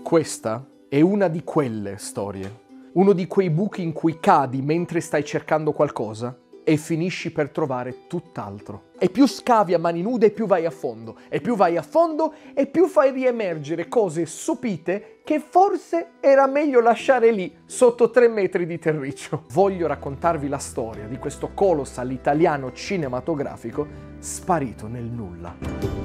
Questa è una di quelle storie. Uno di quei buchi in cui cadi mentre stai cercando qualcosa e finisci per trovare tutt'altro. E più scavi a mani nude, più vai a fondo. E più vai a fondo, e più fai riemergere cose sopite che forse era meglio lasciare lì, sotto 3 metri di terriccio. Voglio raccontarvi la storia di questo colossal italiano cinematografico sparito nel nulla.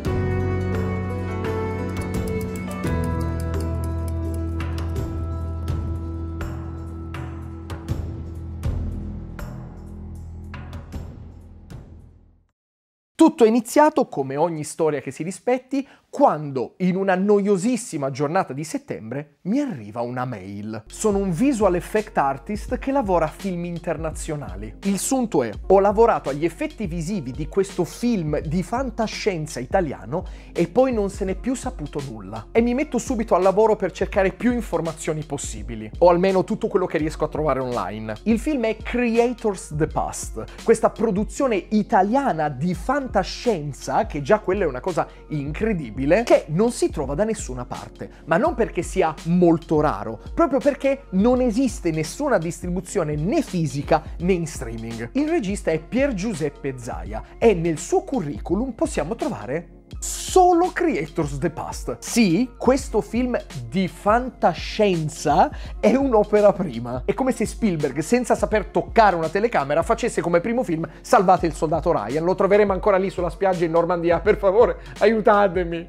Tutto è iniziato, come ogni storia che si rispetti, quando in una noiosissima giornata di settembre mi arriva una mail. Sono un visual effect artist che lavora a film internazionali. Il sunto è: ho lavorato agli effetti visivi di questo film di fantascienza italiano e poi non se n'è più saputo nulla. E mi metto subito al lavoro per cercare più informazioni possibili, o almeno tutto quello che riesco a trovare online. Il film è Creators the Past, questa produzione italiana di fantascienza, che già quella è una cosa incredibile, che non si trova da nessuna parte, ma non perché sia molto raro, proprio perché non esiste nessuna distribuzione né fisica né in streaming. Il regista è Pier Giuseppe Zaia e nel suo curriculum possiamo trovare solo Creators the Past. Sì, questo film di fantascienza è un'opera prima. È come se Spielberg, senza saper toccare una telecamera, facesse come primo film Salvate il soldato Ryan. Lo troveremo ancora lì sulla spiaggia in Normandia. Per favore, aiutatemi!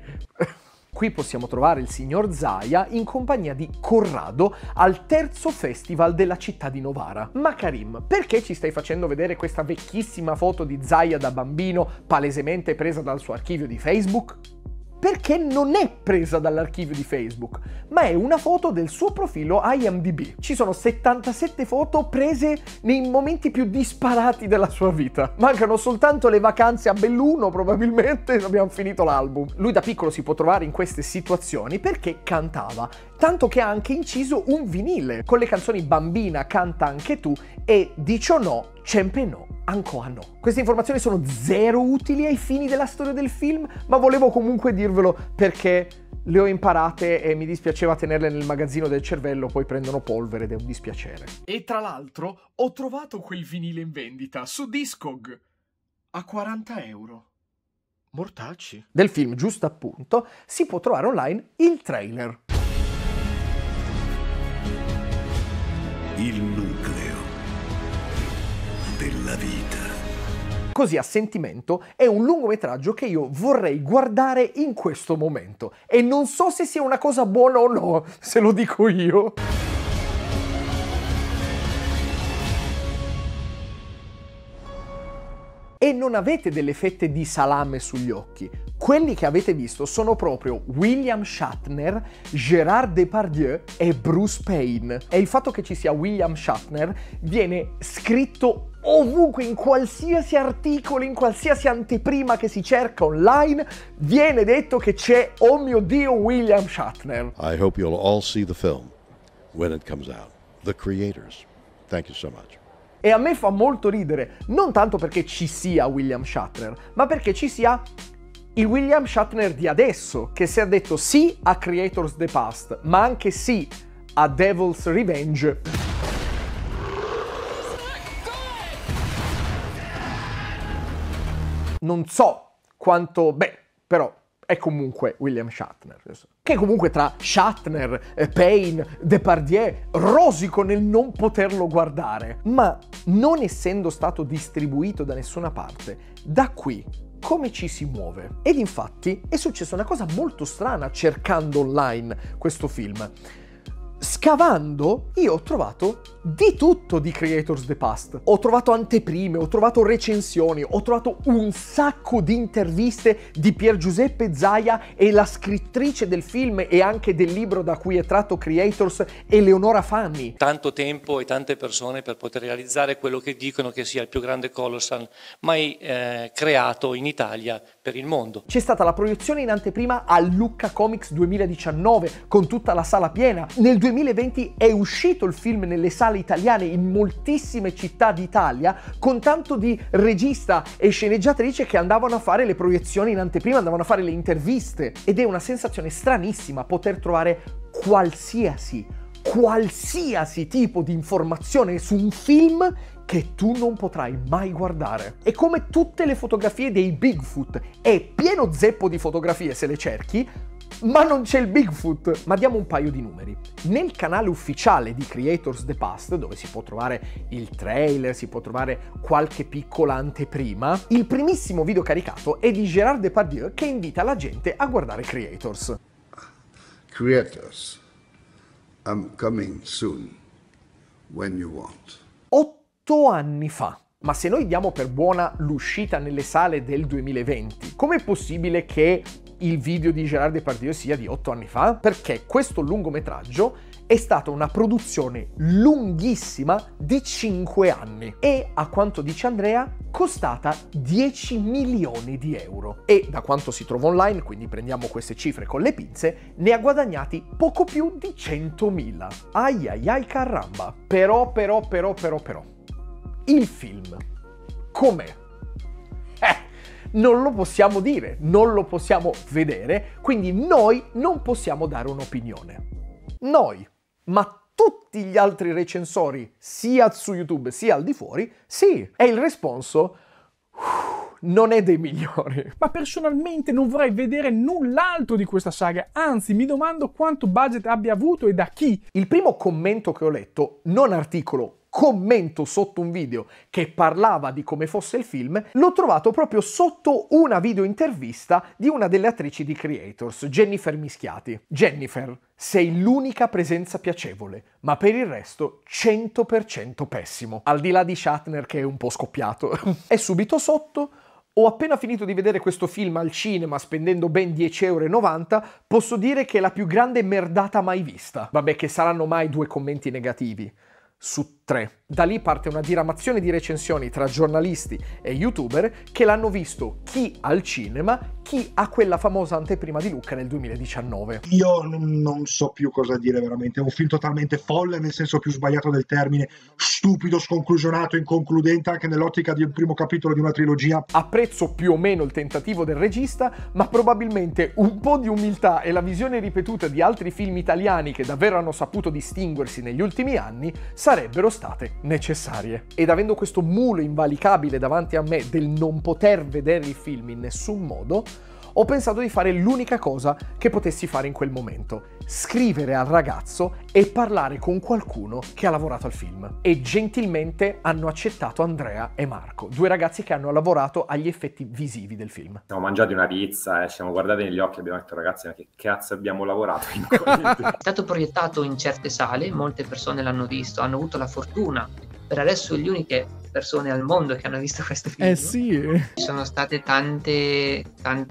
Qui possiamo trovare il signor Zaia in compagnia di Corrado al terzo festival della città di Novara. Ma Karim, perché ci stai facendo vedere questa vecchissima foto di Zaia da bambino, palesemente presa dal suo archivio di Facebook? Perché non è presa dall'archivio di Facebook, ma è una foto del suo profilo IMDb. Ci sono 77 foto prese nei momenti più disparati della sua vita. Mancano soltanto le vacanze a Belluno, probabilmente, abbiamo finito l'album. Lui da piccolo si può trovare in queste situazioni perché cantava, tanto che ha anche inciso un vinile con le canzoni Bambina, canta anche tu e Dicio no, Cempe no, ancora no. Queste informazioni sono zero utili ai fini della storia del film, ma volevo comunque dirvelo perché le ho imparate e mi dispiaceva tenerle nel magazzino del cervello, poi prendono polvere ed è un dispiacere. E tra l'altro ho trovato quel vinile in vendita su Discog a 40 euro. Mortacci. Del film, giusto appunto, si può trovare online il trailer. Il nucleo della vita. Così a sentimento è un lungometraggio che io vorrei guardare in questo momento e non so se sia una cosa buona o no, se lo dico io. E non avete delle fette di salame sugli occhi. Quelli che avete visto sono proprio William Shatner, Gérard Depardieu e Bruce Payne. E il fatto che ci sia William Shatner viene scritto ovunque, in qualsiasi articolo, in qualsiasi anteprima che si cerca online, viene detto che c'è, oh mio Dio, William Shatner. I hope you'll all see the film when it comes out. The Creators. Thank you so much. E a me fa molto ridere, non tanto perché ci sia William Shatner, ma perché ci sia il William Shatner di adesso, che si è detto sì a Creators the Past, ma anche sì a Devil's Revenge. Non so quanto, però è comunque William Shatner, che comunque tra Shatner, Payne, Depardieu rosico nel non poterlo guardare, ma non essendo stato distribuito da nessuna parte, da qui come ci si muove? Ed infatti è successa una cosa molto strana cercando online questo film. Scavando, io ho trovato di tutto di Creators the Past. Ho trovato anteprime, ho trovato recensioni, ho trovato un sacco di interviste di Pier Giuseppe Zaia e la scrittrice del film e anche del libro da cui è tratto Creators, Eleonora Fanni. Tanto tempo e tante persone per poter realizzare quello che dicono che sia il più grande colossal mai creato in Italia per il mondo. C'è stata la proiezione in anteprima al Lucca Comics 2019 con tutta la sala piena. Nel 2020 è uscito il film nelle sale italiane in moltissime città d'Italia, con tanto di regista e sceneggiatrice che andavano a fare le proiezioni in anteprima, andavano a fare le interviste, ed è una sensazione stranissima poter trovare qualsiasi tipo di informazione su un film che tu non potrai mai guardare. E come tutte le fotografie dei Bigfoot, è pieno zeppo di fotografie se le cerchi, ma non c'è il Bigfoot. Ma diamo un paio di numeri. Nel canale ufficiale di Creators the Past, dove si può trovare il trailer, si può trovare qualche piccola anteprima, il primissimo video caricato è di Gérard Depardieu che invita la gente a guardare Creators. Creators, I'm coming soon, when you want. 8 anni fa. Ma se noi diamo per buona l'uscita nelle sale del 2020, com'è possibile che il video di Gérard Depardieu sia di 8 anni fa? Perché questo lungometraggio è stata una produzione lunghissima di 5 anni e, a quanto dice Andrea, costata 10 milioni di euro. E da quanto si trova online, quindi prendiamo queste cifre con le pinze, ne ha guadagnati poco più di 100.000. Ai ai ai caramba. Però. Il film com'è? Non lo possiamo dire, non lo possiamo vedere, quindi noi non possiamo dare un'opinione. Noi, ma tutti gli altri recensori, sia su YouTube sia al di fuori, sì, e il responso non è dei migliori. Ma personalmente non vorrei vedere null'altro di questa saga, anzi mi domando quanto budget abbia avuto e da chi. Il primo commento che ho letto, non articolo, commento sotto un video che parlava di come fosse il film, l'ho trovato proprio sotto una video intervista di una delle attrici di Creators, Jennifer Mischiati. Jennifer, sei l'unica presenza piacevole, ma per il resto 100% pessimo. Al di là di Shatner che è un po' scoppiato. E subito sotto: ho appena finito di vedere questo film al cinema spendendo ben 10,90 €, posso dire che è la più grande merdata mai vista. Vabbè, che saranno mai 2 commenti negativi su 3. Da lì parte una diramazione di recensioni tra giornalisti e youtuber che l'hanno visto chi al cinema, chi a quella famosa anteprima di Lucca nel 2019. Io non so più cosa dire veramente, è un film totalmente folle nel senso più sbagliato del termine, stupido, sconclusionato, inconcludente anche nell'ottica di un primo capitolo di una trilogia. Apprezzo più o meno il tentativo del regista, ma probabilmente un po' di umiltà e la visione ripetuta di altri film italiani che davvero hanno saputo distinguersi negli ultimi anni sarebbero state necessarie. Ed avendo questo mulo invalicabile davanti a me del non poter vedere il film in nessun modo, ho pensato di fare l'unica cosa che potessi fare in quel momento: scrivere al ragazzo e parlare con qualcuno che ha lavorato al film. E gentilmente hanno accettato Andrea e Marco, 2 ragazzi che hanno lavorato agli effetti visivi del film. Siamo mangiati una pizza e ci siamo guardati negli occhi e abbiamo detto: ragazzi, ma che cazzo abbiamo lavorato in È stato proiettato in certe sale, molte persone l'hanno visto, hanno avuto la fortuna, per adesso le uniche persone al mondo che hanno visto questo film. Sì. Ci sono state tanti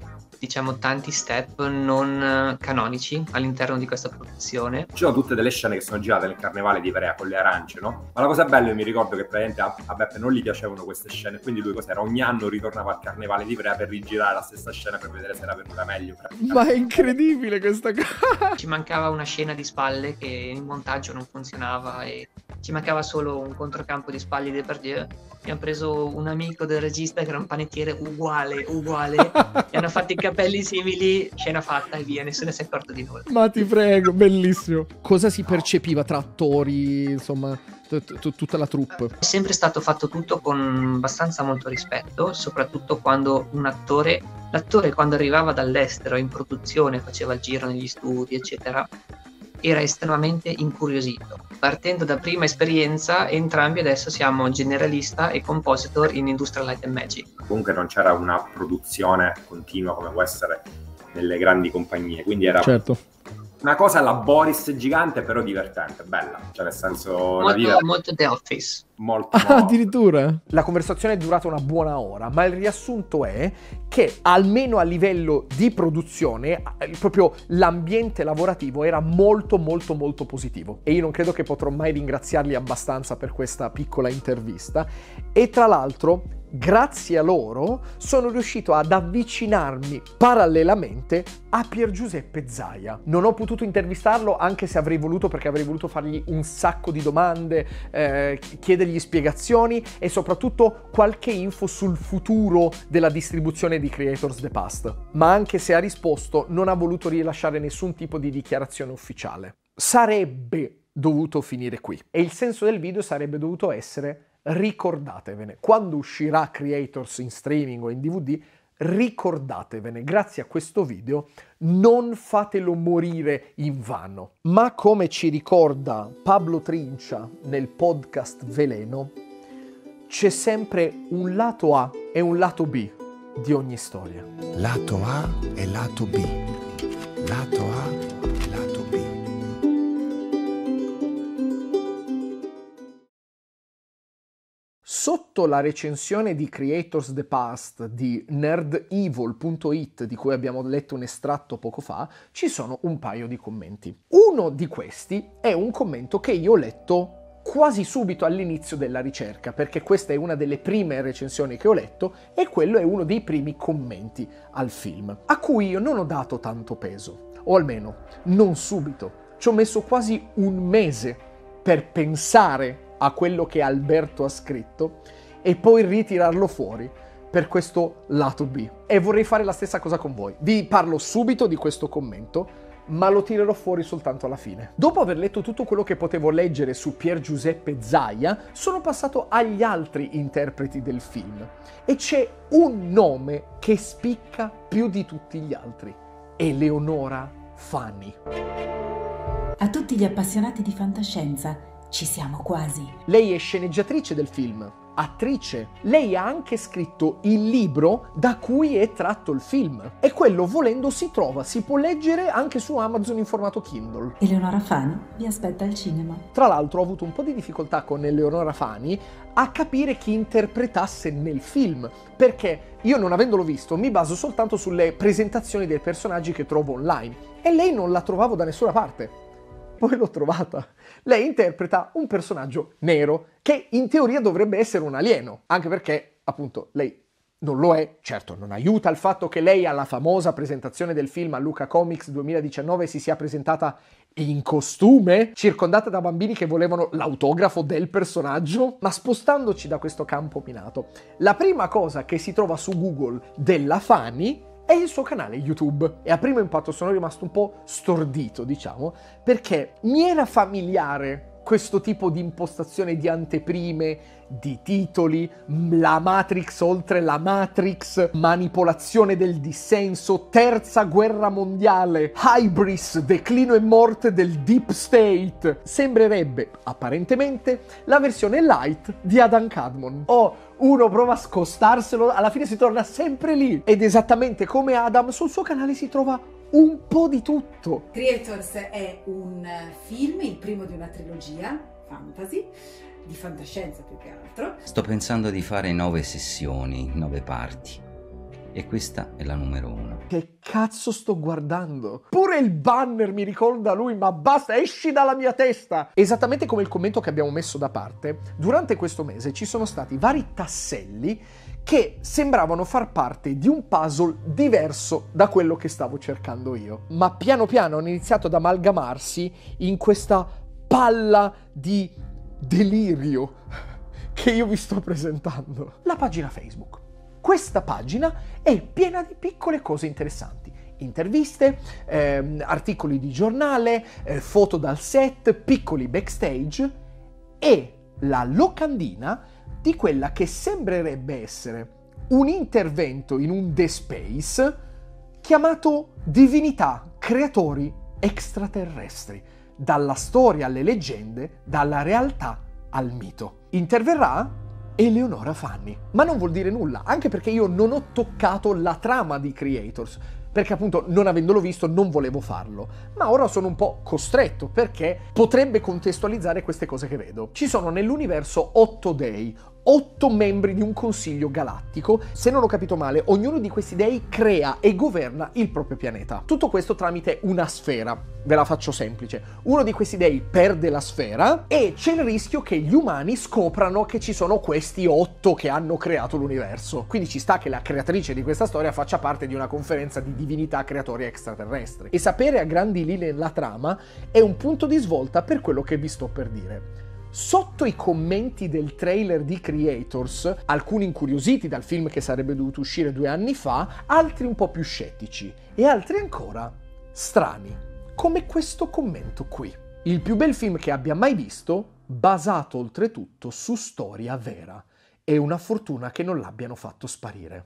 step non canonici all'interno di questa produzione. Ci sono tutte delle scene che sono girate nel carnevale di Ivrea con le arance, no? Ma la cosa bella, io mi ricordo che praticamente a Beppe non gli piacevano queste scene, quindi lui cos'era? Ogni anno ritornava al carnevale di Ivrea per rigirare la stessa scena per vedere se era venuta meglio. Ma è incredibile questa cosa. Ci mancava una scena di spalle che in montaggio non funzionava e ci mancava solo un controcampo di spalle di Depardieu. Abbiamo preso un amico del regista che era un panettiere uguale e hanno fatto i capelli simili, scena fatta e via, nessuno si è accorto di nulla. Ma ti prego, bellissimo. Cosa si percepiva tra attori, insomma, tutta la troupe? È sempre stato fatto tutto con abbastanza molto rispetto, soprattutto quando l'attore quando arrivava dall'estero in produzione, faceva il giro negli studi, eccetera, era estremamente incuriosito. Partendo da prima esperienza, entrambi adesso siamo generalista e compositor in Industrial Light and Magic. Comunque non c'era una produzione continua come può essere nelle grandi compagnie, quindi era una cosa alla Boris gigante, però divertente, bella, cioè nel senso molto The Office. Molto addirittura. La conversazione è durata una buona ora, ma il riassunto è che almeno a livello di produzione proprio l'ambiente lavorativo era molto positivo e io non credo che potrò mai ringraziarli abbastanza per questa piccola intervista. E tra l'altro, grazie a loro sono riuscito ad avvicinarmi parallelamente a Pier Giuseppe Zaia. Non ho potuto intervistarlo, anche se avrei voluto, perché avrei voluto fargli un sacco di domande, chiedergli spiegazioni e soprattutto qualche info sul futuro della distribuzione di Creators the Past. Ma anche se ha risposto, non ha voluto rilasciare nessun tipo di dichiarazione ufficiale. sarebbe dovuto finire qui. E il senso del video sarebbe dovuto essere: ricordatevene, quando uscirà Creators in streaming o in DVD, ricordatevene, grazie a questo video non fatelo morire in vano. Ma come ci ricorda Pablo Trincia nel podcast Veleno, c'è sempre un lato A e un lato B di ogni storia. Lato A e lato B. Lato A e lato B. Sotto la recensione di Creators the Past di nerdevil.it, di cui abbiamo letto un estratto poco fa, ci sono un paio di commenti. Uno di questi è un commento che io ho letto quasi subito all'inizio della ricerca, perché questa è una delle prime recensioni che ho letto e quello è uno dei primi commenti al film, a cui io non ho dato tanto peso, o almeno non subito. Ci ho messo quasi un mese per pensare a quello che Alberto ha scritto e poi ritirarlo fuori per questo lato B. E vorrei fare la stessa cosa con voi. Vi parlo subito di questo commento, ma lo tirerò fuori soltanto alla fine. Dopo aver letto tutto quello che potevo leggere su Pier Giuseppe Zaia, sono passato agli altri interpreti del film e c'è un nome che spicca più di tutti gli altri: Eleonora Fani. A tutti gli appassionati di fantascienza, ci siamo quasi. Lei è sceneggiatrice del film, attrice. Lei ha anche scritto il libro da cui è tratto il film. E quello, volendo, si può leggere anche su Amazon in formato Kindle. Eleonora Fani vi aspetta al cinema. Tra l'altro ho avuto un po' di difficoltà con Eleonora Fani a capire chi interpretasse nel film, perché io, non avendolo visto, mi baso soltanto sulle presentazioni dei personaggi che trovo online. E lei non la trovavo da nessuna parte. Poi l'ho trovata. Lei interpreta un personaggio nero che in teoria dovrebbe essere un alieno, anche perché appunto lei non lo è. Certo, non aiuta il fatto che lei alla famosa presentazione del film a Luca Comics 2019 si sia presentata in costume, circondata da bambini che volevano l'autografo del personaggio. Ma spostandoci da questo campo minato, la prima cosa che si trova su Google della Fani è il suo canale YouTube. E a primo impatto sono rimasto un po' stordito, diciamo, perché mi era familiare questo tipo di impostazione di anteprime, di titoli, la Matrix oltre la Matrix, manipolazione del dissenso, terza guerra mondiale, Hybris, declino e morte del Deep State. Sembrerebbe, apparentemente, la versione light di Adam Cadmon. Uno prova a scostarselo, alla fine si torna sempre lì. Ed esattamente come Adam, sul suo canale si trova un po' di tutto. Creators è un film, il primo di una trilogia fantasy, di fantascienza più che altro. Sto pensando di fare 9 sessioni, 9 parti. E questa è la numero 1. Che cazzo sto guardando? Pure il banner mi ricorda lui, ma basta, esci dalla mia testa! Esattamente come il commento che abbiamo messo da parte, durante questo mese ci sono stati vari tasselli che sembravano far parte di un puzzle diverso da quello che stavo cercando io. Ma piano piano hanno iniziato ad amalgamarsi in questa palla di delirio che io vi sto presentando. La pagina Facebook. Questa pagina è piena di piccole cose interessanti. Interviste, articoli di giornale, foto dal set, piccoli backstage e la locandina di quella che sembrerebbe essere un intervento in un The Space chiamato Divinità, creatori extraterrestri, dalla storia alle leggende, dalla realtà al mito. Interverrà Eleonora Fani. Ma non vuol dire nulla, anche perché io non ho toccato la trama di Creators, perché appunto non avendolo visto non volevo farlo, ma ora sono un po' costretto perché potrebbe contestualizzare queste cose che vedo. Ci sono nell'universo 8 dei, 8 membri di un consiglio galattico. Se non ho capito male, ognuno di questi dei crea e governa il proprio pianeta. Tutto questo tramite una sfera. Ve la faccio semplice. Uno di questi dei perde la sfera e c'è il rischio che gli umani scoprano che ci sono questi 8 che hanno creato l'universo. Quindi ci sta che la creatrice di questa storia faccia parte di una conferenza di divinità creatori extraterrestri. E sapere a grandi linee la trama è un punto di svolta per quello che vi sto per dire. Sotto i commenti del trailer di Creators, alcuni incuriositi dal film che sarebbe dovuto uscire 2 anni fa, altri un po' più scettici e altri ancora strani, come questo commento qui. Il più bel film che abbia mai visto, basato oltretutto su storia vera. È una fortuna che non l'abbiano fatto sparire.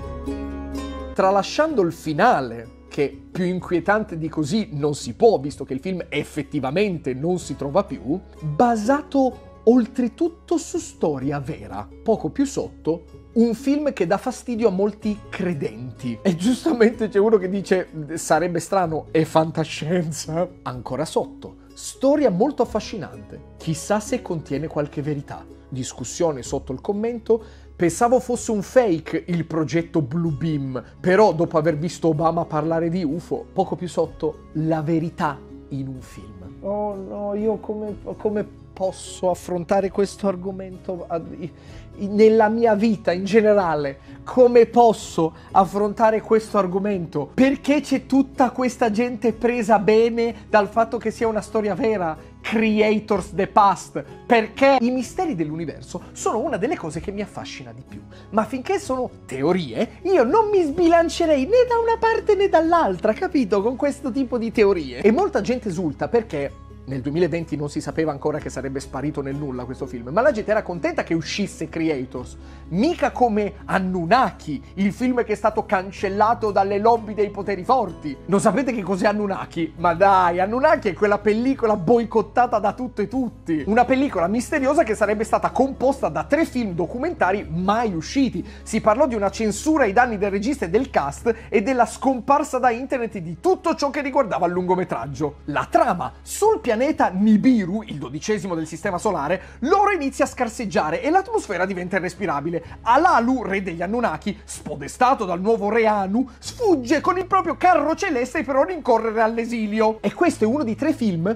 Tralasciando il finale, che più inquietante di così non si può, visto che il film effettivamente non si trova più, basato oltretutto su storia vera. Poco più sotto, un film che dà fastidio a molti credenti. E giustamente c'è uno che dice, sarebbe strano, è fantascienza. Ancora sotto, storia molto affascinante. Chissà se contiene qualche verità. Discussione sotto il commento. Pensavo fosse un fake il progetto Blue Beam, però dopo aver visto Obama parlare di UFO, poco più sotto, la verità in un film. Oh no, io come posso affrontare questo argomento nella mia vita in generale? Come posso affrontare questo argomento? Perché c'è tutta questa gente presa bene dal fatto che sia una storia vera? Creators the Past, perché i misteri dell'universo sono una delle cose che mi affascina di più, ma finché sono teorie io non mi sbilancerei né da una parte né dall'altra, capito? Con questo tipo di teorie. E molta gente esulta perché nel 2020 non si sapeva ancora che sarebbe sparito nel nulla questo film, ma la gente era contenta che uscisse Creators, mica come Anunnaki, il film che è stato cancellato dalle lobby dei poteri forti. Non sapete che cos'è Anunnaki? Ma dai, Anunnaki è quella pellicola boicottata da tutto e tutti, una pellicola misteriosa che sarebbe stata composta da 3 film documentari mai usciti. Si parlò di una censura ai danni del regista e del cast e della scomparsa da internet di tutto ciò che riguardava il lungometraggio. La trama: sul pianeta Nibiru, il 12° del sistema solare, l'oro inizia a scarseggiare e l'atmosfera diventa irrespirabile. Alalu, re degli Anunnaki, spodestato dal nuovo re Anu, sfugge con il proprio carro celeste per non incorrere all'esilio. E questo è uno di 3 film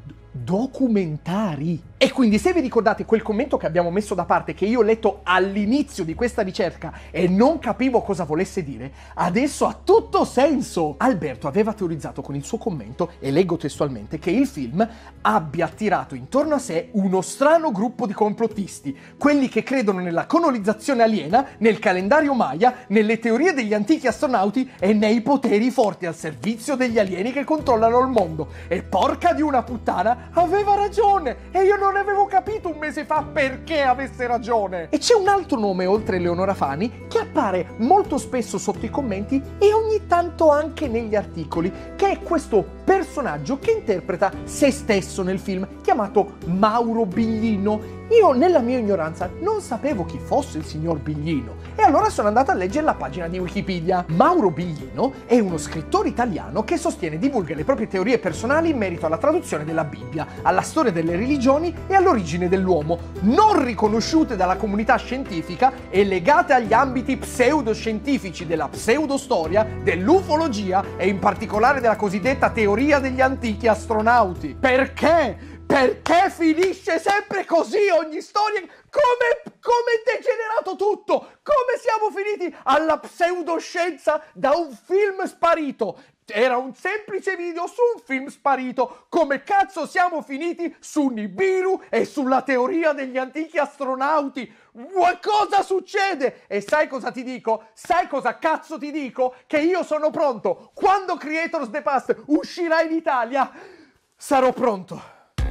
documentari. E quindi se vi ricordate quel commento che abbiamo messo da parte, che io ho letto all'inizio di questa ricerca e non capivo cosa volesse dire, adesso ha tutto senso. Alberto aveva teorizzato con il suo commento, e leggo testualmente, che il film abbia attirato intorno a sé uno strano gruppo di complottisti, quelli che credono nella colonizzazione aliena, nel calendario Maya, nelle teorie degli antichi astronauti e nei poteri forti al servizio degli alieni che controllano il mondo. E porca di una puttana, aveva ragione! E io non avevo capito un mese fa perché avesse ragione. E c'è un altro nome oltre Eleonora Fani che appare molto spesso sotto i commenti e ogni tanto anche negli articoli, che è questo personaggio che interpreta se stesso nel film, chiamato Mauro Biglino. Io nella mia ignoranza non sapevo chi fosse il signor Biglino e allora sono andato a leggere la pagina di Wikipedia. Mauro Biglino è uno scrittore italiano che sostiene e divulga le proprie teorie personali in merito alla traduzione della Bibbia, alla storia delle religioni e all'origine dell'uomo, non riconosciute dalla comunità scientifica e legate agli ambiti pseudoscientifici della pseudostoria, dell'ufologia e in particolare della cosiddetta teoria degli antichi astronauti. Perché? Perché finisce sempre così ogni storia? Come è degenerato tutto? Come siamo finiti alla pseudoscienza da un film sparito? Era un semplice video su un film sparito. Come cazzo siamo finiti su Nibiru e sulla teoria degli antichi astronauti? Cosa succede? E sai cosa ti dico? Sai cosa cazzo ti dico? Che io sono pronto. Quando Creators the Past uscirà in Italia, sarò pronto.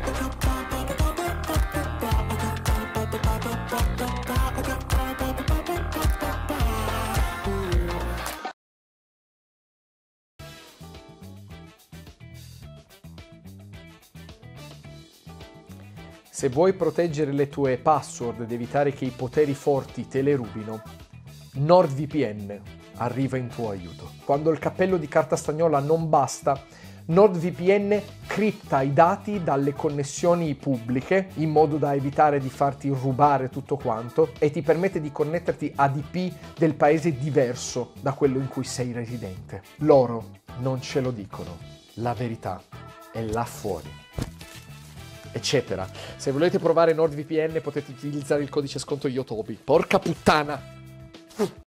Se vuoi proteggere le tue password ed evitare che i poteri forti te le rubino, NordVPN arriva in tuo aiuto. Quando il cappello di carta stagnola non basta, NordVPN cripta i dati dalle connessioni pubbliche in modo da evitare di farti rubare tutto quanto e ti permette di connetterti ad IP del paese diverso da quello in cui sei residente. Loro non ce lo dicono, la verità è là fuori. Eccetera. Se volete provare NordVPN potete utilizzare il codice sconto Yotobi. Porca puttana!